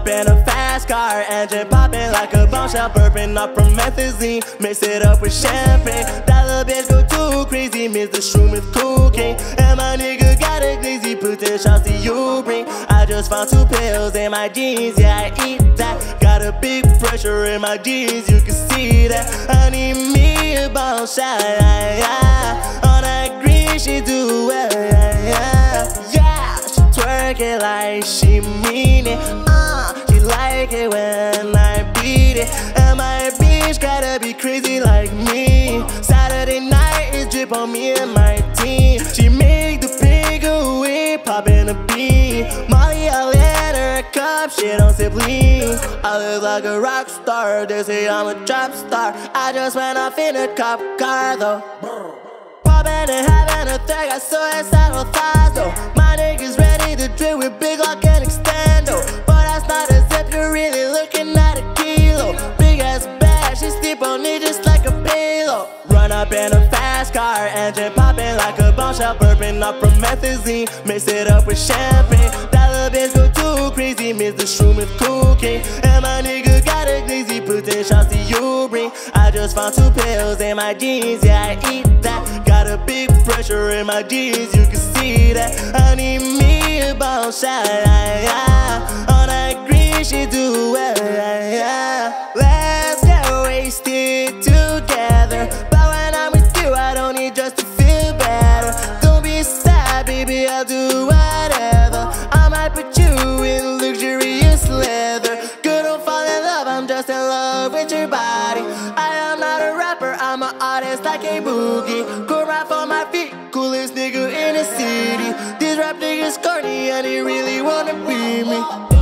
up in a fast car, engine popping like a bombshell, burping up from methazine. Mix it up with champagne. That little bitch go too crazy, miss the shroom with cocaine. And my nigga got a glizzy, put 10 shots to you bring. I just found 2 pills in my jeans, yeah, I eat that. Got a big pressure in my jeans, you can see that. I need me a bomb shot, yeah. On that green, she do well, yeah. She twerk it like she mean it, she like it when I beat it. And my bitch gotta be crazy like me. Saturday night is drip on me and my team. She make the pink away, poppin' a bean. Molly all in her cup, she don't sip lean. I look like a rock star, they say I'm a trap star. I just went off in a cop car though. Poppin' and having a third, got so inside her thighs though. My niggas ready to drip with big lock and extendo. But that's not a zip, you're really looking at a kilo. Big ass bag, she sleep on it just like a pillow. Run up in a fast car, engine popping like a bombshell, burping up from methazine. Mix it up with champagne. That little bitch go too crazy, miss the shroom with cocaine. And my nigga got a glizzy, put 10 shots to you bring. I just found 2 pills in my jeans, yeah, I eat that. Got a big pressure in my jeans, you can see that. I need me a bomb shot, on that green, she do well, Let's get wasted together. But when I'm with you, I don't need just to feel better. Don't be sad, baby, I'll do whatever. I might put you in luxurious leather. Girl, don't fall in love, I'm just in love with your body. I am not a rapper, I'm an artist like a boogie. Go right for my feet, coolest nigga in the city. These rap niggas corny and they really wanna be me.